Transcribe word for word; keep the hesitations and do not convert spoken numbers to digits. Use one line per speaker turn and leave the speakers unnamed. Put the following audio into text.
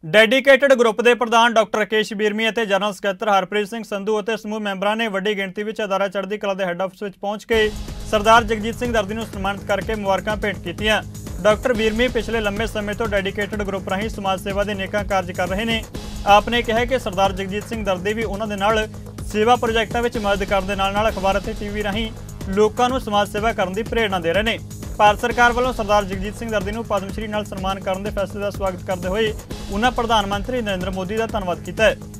Dedicated group ਦੇ ਪ੍ਰਧਾਨ doctor Rakesh ਵੀਰਮੀ ਅਤੇ ਜਨਰਲ ਸਕੱਤਰ ਹਰਪ੍ਰੀਤ ਸਿੰਘ ਸੰਧੂ ਅਤੇ ਸਮੂਹ ਮੈਂਬਰਾਂ ਨੇ ਵੱਡੀ ਗਿਣਤੀ ਵਿੱਚ ਅਦਾਰਾ ਚੜ੍ਹਦੀ ਕਲਾ ਦੇ ਹੈੱਡ ਆਫਿਸ ਵਿੱਚ ਪਹੁੰਚ ਕੇ ਸਰਦਾਰ ਜਗਜੀਤ ਸਿੰਘ ਦਰਦੀ ਨੂੰ ਸਨਮਾਨਿਤ ਕਰਕੇ ਮੁਬਾਰਕਾਂ ਭੇਟ ਕੀਤੀਆਂ। ਡਾਕਟਰ ਵੀਰਮੀ ਪਿਛਲੇ ਲੰਬੇ ਸਮੇਂ ਤੋਂ ਡੈਡੀਕੇਟਡ ਗਰੁੱਪ ਰਾਹੀਂ ਸਮਾਜ ਸੇਵਾ ਦੇ ਨੇਕਾਂ ਕਾਰਜ ਕਰ ਰਹੇ ਨੇ। ਆਪਨੇ ਕਿਹਾ ਕਿ ਸਰਦਾਰ ਜਗਜੀਤ ਸਿੰਘ ਦਰਦੀ ਵੀ ਉਹਨਾਂ ਦੇ ਨਾਲ ਸੇਵਾ ਪ੍ਰੋਜੈਕਟਾਂ ਵਿੱਚ ਮਦਦ ਕਰਨ ਦੇ ਨਾਲ ਨਾਲ ਅਖਬਾਰ ਅਤੇ ਟੀਵੀ ਰਾਹੀਂ ਲੋਕਾਂ ਨੂੰ ਸਮਾਜ ਸੇਵਾ ਕਰਨ ਦੀ ਪ੍ਰੇਰਣਾ ਦੇ ਰਹੇ ਨੇ। ਭਾਰਤ सरकार वालों सरदार जगजीत सिंह दर्दी ਨੂੰ पद्म श्री नाल सन्मान करने के फैसले का स्वागत करते हुए उन्होंने प्रधानमंत्री नरेंद्र मोदी का धन्यवाद किया है।